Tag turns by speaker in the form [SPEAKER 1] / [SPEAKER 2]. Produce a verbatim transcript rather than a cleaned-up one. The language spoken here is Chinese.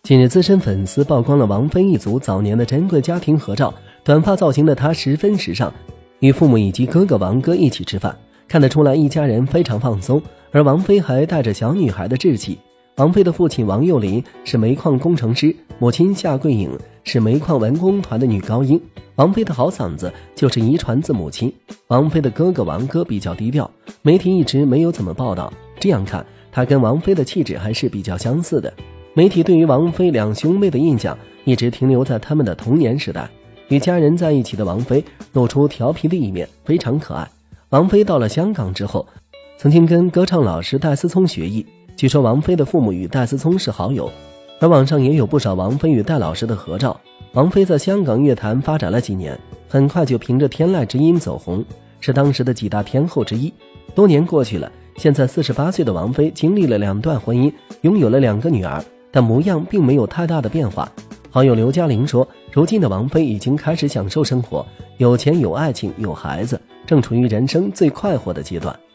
[SPEAKER 1] 近日，资深粉丝曝光了王菲一族早年的珍贵家庭合照，短发造型的她十分时尚，与父母以及哥哥王哥一起吃饭，看得出来一家人非常放松。而王菲还带着小女孩的稚气。王菲的父亲王佑林是煤矿工程师，母亲夏桂颖是煤矿文工团的女高音。王菲的好嗓子就是遗传自母亲。王菲的哥哥王哥比较低调，媒体一直没有怎么报道。这样看，他跟王菲的气质还是比较相似的。媒体对于王菲两兄妹的印象一直停留在他们的童年时代。与家人在一起的王菲露出调皮的一面，非常可爱。王菲到了香港之后，曾经跟歌唱老师戴思聪学艺，据说王菲的父母与戴思聪是好友，而网上也有不少王菲与戴老师的合照。王菲在香港乐坛发展了几年，很快就凭着《天籁之音》走红，是当时的几大天后之一。多年过去了，现在四十八岁的王菲经历了两段婚姻，拥有了两个女儿，但模样并没有太大的变化。好友刘嘉玲说，如今的王菲已经开始享受生活，有钱有爱情有孩子，正处于人生最快活的阶段。